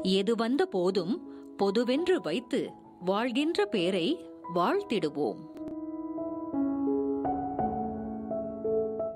எது வந்த போதும் பொதுவென்று வைத்து வாழ்கின்ற பேரை வாழ்த்திடுவோம்.